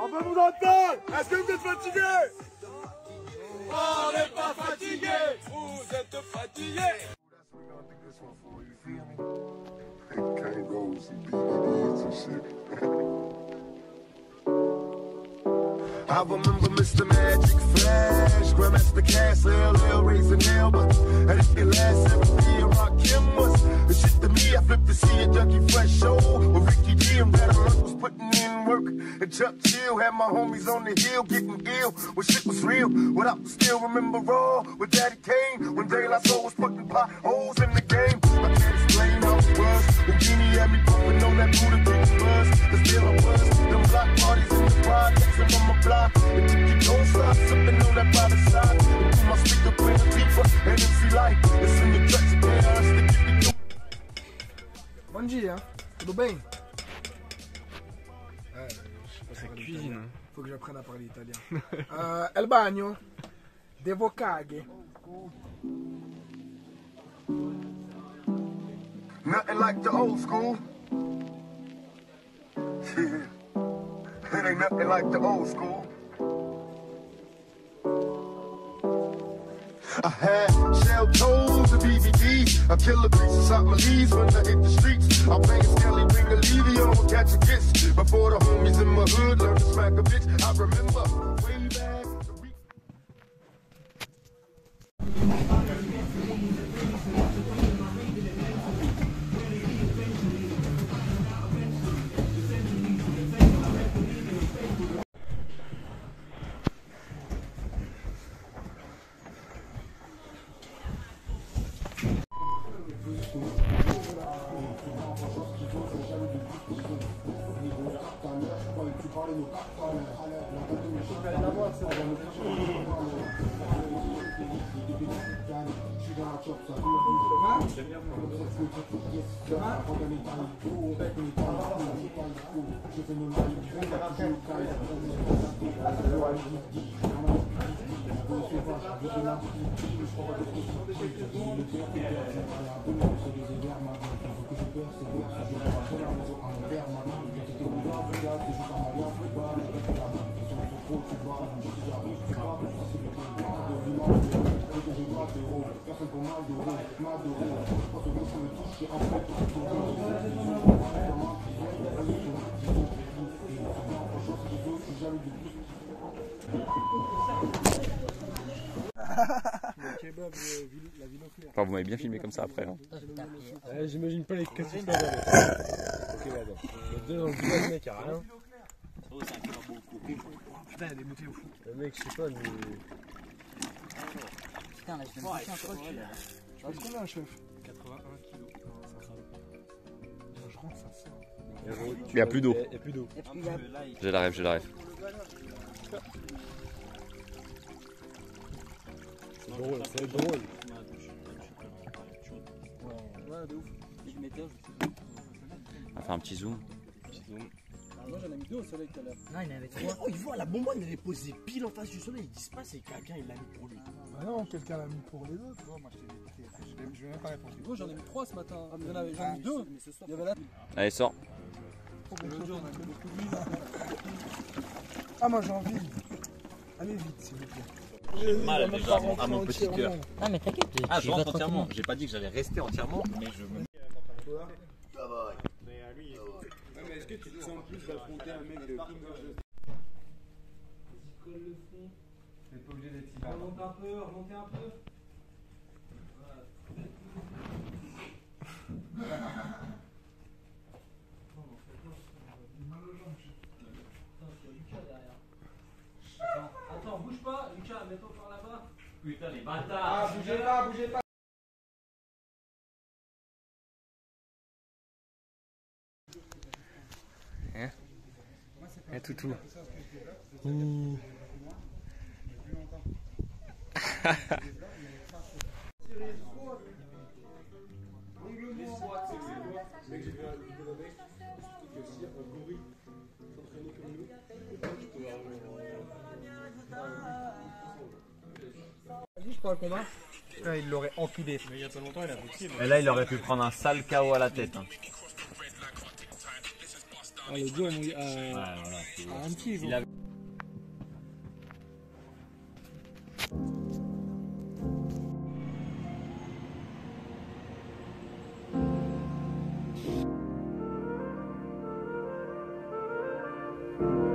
On peut vous entendre. Est-ce que vous êtes fatigués? On n'est pas fatigués. Vous êtes fatigués. I remember Mr. Magic Flash, Grandmaster Cass, LL raising hell, but and if it lasts every year, Rascamp was the shit to me. I flipped to see a Junkie Fresh show with Ricky D and Rattle was putting in work. And Chuck Chill had my homies on the hill getting ill when shit was real. What I still remember raw with Daddy Kane when Daylight Soul was putting potholes in the game. I can't explain how it was. Houdini had me pumping on that Buddha big buzz. Cause still I was. Them block parties in the projects and on my block. And you don't stop sipping on that private side. And do my speaker playing deeper. And MC Light. It's in the tracks again. Bom dia, tudo bem? C'est cuisine. Faut que j'apprenne à parler italien. El bagno, devo caghe. Nothing like the old school. It ain't nothing like the old school. I had shell toes, a BBD, a killer piece inside my leaves when I hit the streets. I'll bang a skelly, ring a levy on, catch a kiss. Before the homies in my hood learn to smack a bitch, I remember way back. Enfin, vous m'avez bien filmé comme ça après. Hein. J'imagine pas les cassis là. Ok, d'accord. Le deux dans le village, mec, y'a rien. Putain, il y a des bouteilles au fou. Le mec, je sais pas, mais. Putain, là, je vais me faire un truc. Tu penses combien, chef? 81 kilos. Je rentre, ça sort. Il n'y a plus d'eau. Il y a plus d'eau. J'ai la rêve, j'ai la rêve. C'est drôle, c'est drôle. Ouais, de ouf. On va faire un petit zoom. Moi j'en ai mis deux au soleil tout à l'heure. Non, il y en avait trois. Oh, il voit la bonbonne, elle est posée pile en face du soleil. Ils disent pas c'est quelqu'un, il l'a mis pour lui. Bah non, quelqu'un l'a mis pour les autres. Oh, moi je vais même pas répondre. Moi j'en ai mis trois ce matin. J'en ai mis deux. Il y avait là. Allez, sors. Ah, moi j'ai envie. Allez vite, s'il vous plaît. Mal déjà à mon petit cœur. Ah, mais t'inquiète. Ah, je rentre entièrement. J'ai pas dit que j'allais rester entièrement, mais je me. Mais est-ce que tu te sens plus d'affronter un mec de King of the... Vas-y, colle le fond. T'es pas obligé d'être si bas. Remonte un peu, remontez un peu. Attends, bouge pas, Lucas, mets-toi par là-bas. Putain, les bâtards! Ah, bougez pas, bougez pas! Hein? Un toutou. Vas-y, je prends le combat. Putain, il l'aurait enculé. Mais il y a pas longtemps, il a boxé. Et là, il aurait pu prendre un sale KO à la tête. Hein. Ah, le dos, mon gars. Ouais, voilà. Un petit, Salut.